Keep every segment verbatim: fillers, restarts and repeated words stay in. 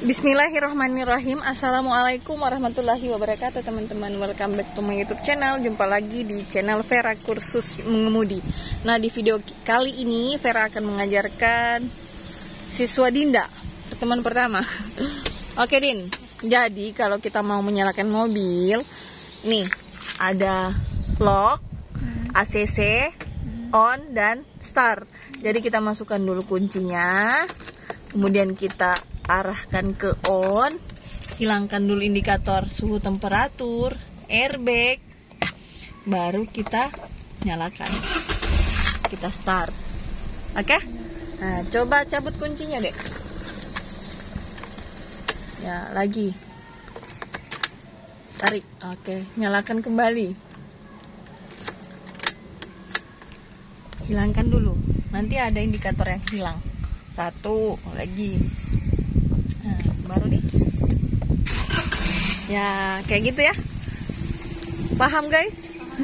Bismillahirrahmanirrahim. Assalamualaikum warahmatullahi wabarakatuh teman-teman. Welcome back to my YouTube channel. Jumpa lagi di channel Vera Kursus Mengemudi. Nah, di video kali ini Vera akan mengajarkan siswa Dinda pertemuan pertama. Oke Din, jadi kalau kita mau menyalakan mobil, nih ada lock, A C C, on, dan start. Jadi kita masukkan dulu kuncinya, kemudian kita arahkan ke on, hilangkan dulu indikator suhu temperatur, airbag, baru kita nyalakan, kita start. Oke? Nah, coba cabut kuncinya deh. Ya, lagi tarik. Oke, nyalakan kembali, hilangkan dulu, nanti ada indikator yang hilang. Satu lagi. Nah, baru nih. Ya, kayak gitu ya. Paham guys?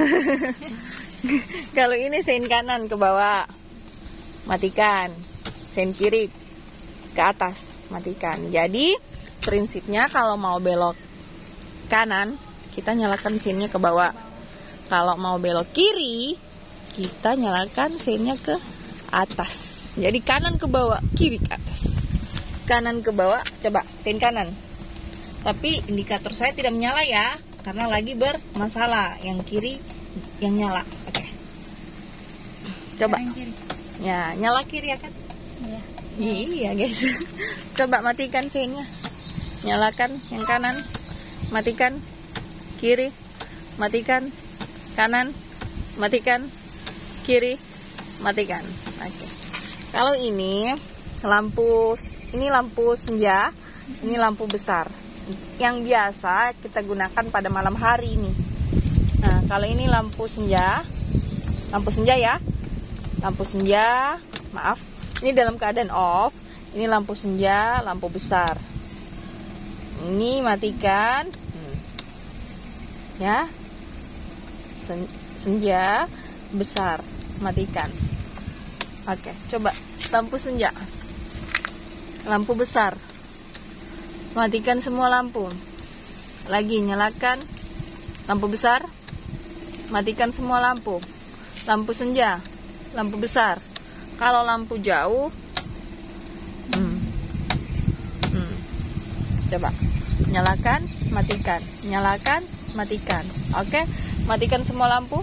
Kalau ini sein kanan ke bawah, matikan. Sein kiri ke atas, matikan. Jadi, prinsipnya kalau mau belok kanan, kita nyalakan seinnya ke bawah. Kalau mau belok kiri, kita nyalakan seinnya ke atas. Jadi kanan ke bawah, kiri ke atas. Kanan ke bawah, coba sein kanan. Tapi indikator saya tidak menyala ya, karena lagi bermasalah. Yang kiri yang nyala. Oke. Coba. Ya, nyala kiri ya kan? Iya. Iya guys. Coba matikan seinnya. Nyalakan yang kanan. Matikan kiri. Matikan kanan. Matikan kiri. Matikan. Oke. Kalau ini lampu, ini lampu senja, ini lampu besar. Yang biasa kita gunakan pada malam hari ini. Nah, kalau ini lampu senja, lampu senja ya, lampu senja, maaf, ini dalam keadaan off. Ini lampu senja, lampu besar. Ini matikan, hmm. ya, Sen senja besar, matikan. Oke, coba lampu senja, lampu besar, matikan semua lampu. Lagi nyalakan lampu besar, matikan semua lampu. Lampu senja, lampu besar. Kalau lampu jauh, hmm, hmm, coba nyalakan, matikan, nyalakan, matikan. Oke, matikan semua lampu.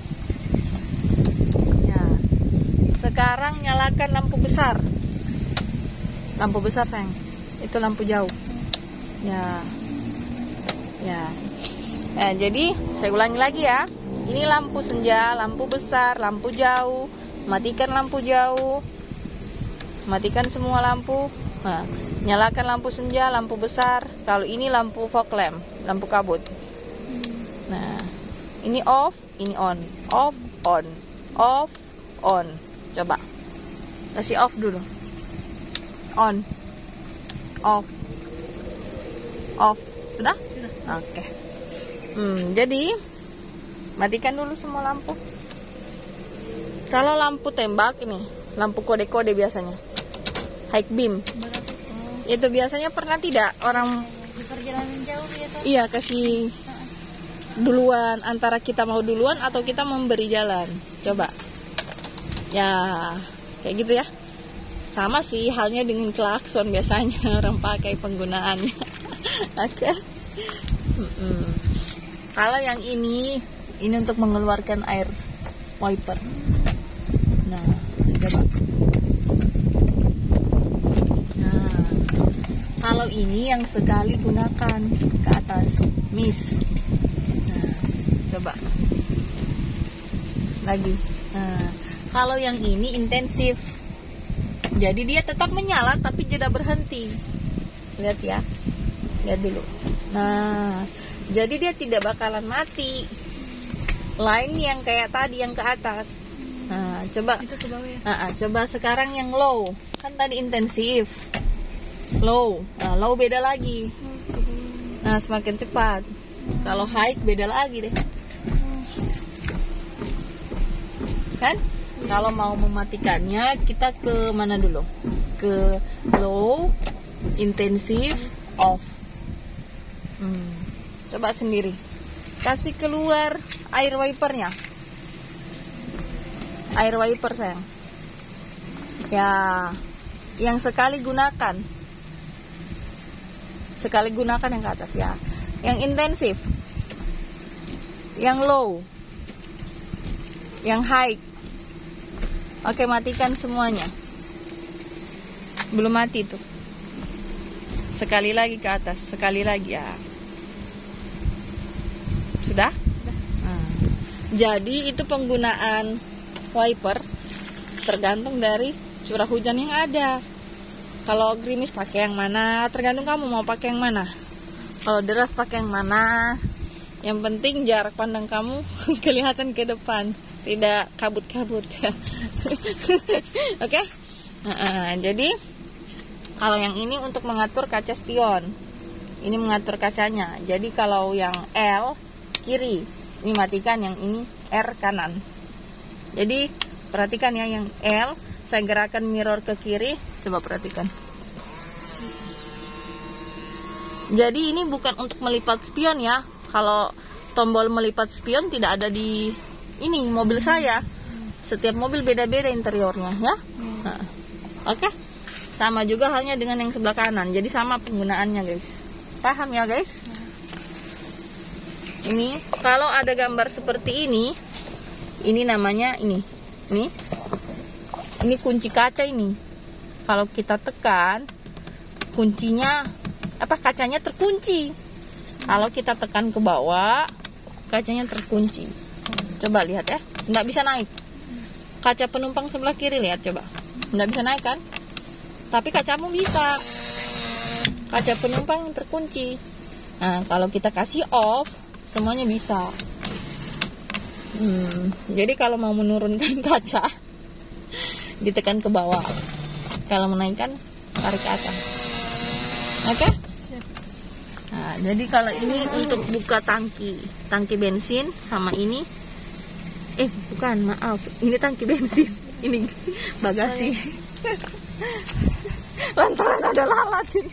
Sekarang nyalakan lampu besar. Lampu besar sayang. Itu lampu jauh. Ya. Ya. Nah, jadi saya ulangi lagi ya. Ini lampu senja, lampu besar, lampu jauh. Matikan lampu jauh. Matikan semua lampu. Nah, nyalakan lampu senja, lampu besar. Kalau ini lampu fog lamp, lampu kabut. Nah, ini off, ini on. Off, on. Off, on. Coba kasih off dulu, on, off, off, sudah? Sudah. Oke. Okay. Hmm, jadi matikan dulu semua lampu. Kalau lampu tembak ini, lampu kode-kode biasanya, high beam. Oh. Itu biasanya pernah tidak orang di perjalanan jauh biasanya? Iya, kasih duluan, antara kita mau duluan atau kita memberi jalan. Coba. Ya, kayak gitu ya. Sama sih halnya dengan klakson biasanya orang pakai penggunaannya. Oke. Mm-mm. Kalau yang ini, ini untuk mengeluarkan air wiper. Nah, coba. Nah, kalau ini yang sekali gunakan ke atas, miss. Nah, coba. Lagi. Nah, kalau yang ini intensif, jadi dia tetap menyala tapi jeda berhenti. Lihat ya, lihat dulu. Nah, jadi dia tidak bakalan mati. Lain yang kayak tadi yang ke atas. Nah, coba. Itu ke bawah ya? Nah, coba sekarang yang low, kan tadi intensif, low. Nah, low beda lagi. Nah, semakin cepat. Kalau high beda lagi deh. Kan? Kalau mau mematikannya kita ke mana dulu? Ke low, intensif, off. Hmm. Coba sendiri. Kasih keluar air wipernya. Air wiper sayang. Ya, yang sekali gunakan. Sekali gunakan yang ke atas ya. Yang intensif. Yang low. Yang high. Oke, matikan semuanya. Belum mati tuh. Sekali lagi ke atas, sekali lagi ya. Sudah? Nah, jadi itu penggunaan wiper tergantung dari curah hujan yang ada. Kalau gerimis pakai yang mana, tergantung kamu mau pakai yang mana. Kalau deras pakai yang mana. Yang penting jarak pandang kamu kelihatan ke depan, tidak kabut-kabut. Oke? Nah, jadi kalau yang ini untuk mengatur kaca spion. Ini mengatur kacanya. Jadi kalau yang L kiri, ini matikan, yang ini R kanan. Jadi perhatikan ya, yang L saya gerakan mirror ke kiri, coba perhatikan. Jadi ini bukan untuk melipat spion ya. Kalau tombol melipat spion tidak ada di ini mobil saya. Setiap mobil beda-beda interiornya ya. Nah, oke. Sama juga halnya dengan yang sebelah kanan. Jadi sama penggunaannya guys. Paham ya guys? Ini kalau ada gambar seperti ini, ini namanya ini, ini, ini kunci kaca ini. Kalau kita tekan, kuncinya apa? Kacanya terkunci. Kalau kita tekan ke bawah, kacanya terkunci. Coba lihat ya, nggak bisa naik. Kaca penumpang sebelah kiri lihat coba, nggak bisa naik kan? Tapi kacamu bisa. Kaca penumpang terkunci. Nah, kalau kita kasih off, semuanya bisa. Hmm, jadi kalau mau menurunkan kaca, ditekan ke bawah. Kalau menaikkan, tarik ke atas. Oke? Okay? Nah, jadi kalau ini untuk buka tangki, tangki bensin sama ini. Eh, bukan, maaf. Ini tangki bensin. Ini bagasi. Lantaran ada lalat ini.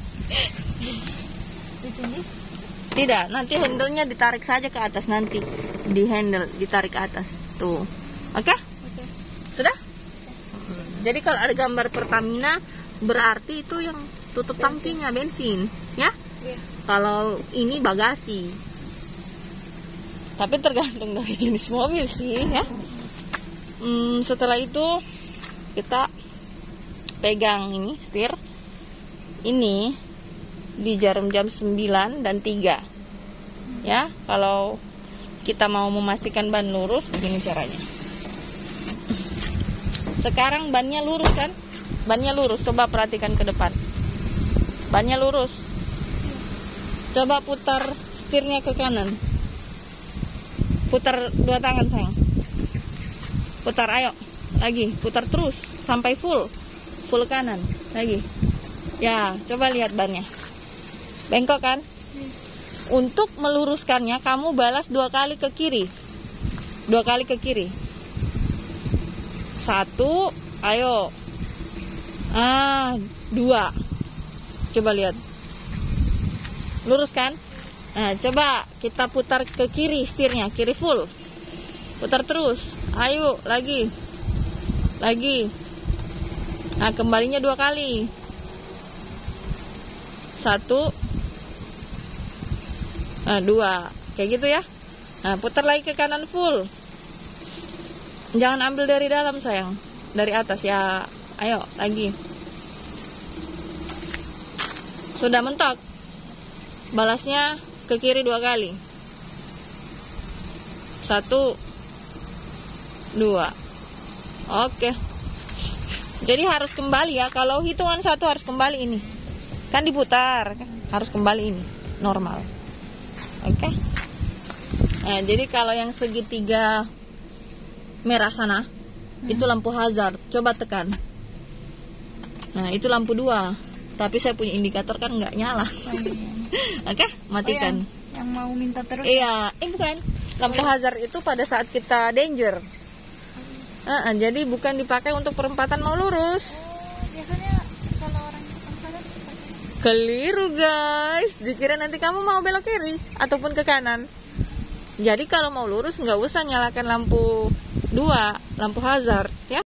Ditulis? Tidak, nanti handle-nya ditarik saja ke atas nanti. Di handle ditarik ke atas. Tuh. Oke? Okay? Oke. Sudah? Hmm. Jadi kalau ada gambar Pertamina, berarti itu yang tutup tangkinya bensin, ya? Iya. Kalau ini bagasi. Tapi tergantung dari jenis mobil sih, ya. Hmm, setelah itu kita pegang ini setir. Ini di jarum jam sembilan dan tiga. Ya, kalau kita mau memastikan ban lurus, begini caranya. Sekarang bannya lurus kan? Bannya lurus, coba perhatikan ke depan. Bannya lurus. Coba putar setirnya ke kanan. Putar dua tangan sayang. Putar, ayo. Lagi, putar terus sampai full. Full kanan, lagi. Ya, coba lihat bannya. Bengkok kan? Untuk meluruskannya, kamu balas dua kali ke kiri. Dua kali ke kiri. Satu, ayo. Ah, dua. Coba lihat. Lurus kan? Nah, coba kita putar ke kiri setirnya, kiri full. Putar terus. Ayo, lagi. Lagi. Nah, kembalinya dua kali. Satu. Nah, dua. Kayak gitu ya. Nah, putar lagi ke kanan full. Jangan ambil dari dalam sayang. Dari atas ya. Ayo, lagi. Sudah mentok. Balasnya ke kiri dua kali. Satu. Dua. Oke. Jadi harus kembali ya. Kalau hitungan satu harus kembali ini. Kan diputar. Harus kembali ini. Normal. Oke. Nah, jadi kalau yang segitiga merah sana, hmm. itu lampu hazard. Coba tekan. Nah, itu lampu dua. Tapi saya punya indikator kan nggak nyala. Oh, iya. Oke, matikan. Oh, yang, yang mau minta terus? Iya, eh bukan. Lampu oh, hazard itu pada saat kita danger. Oh. Uh, uh, jadi bukan dipakai untuk perempatan mau lurus. Oh, biasanya kalau orang perempatan dipakai Keliru guys, dikira nanti kamu mau belok kiri ataupun ke kanan. Jadi kalau mau lurus nggak usah nyalakan lampu dua, lampu hazard ya.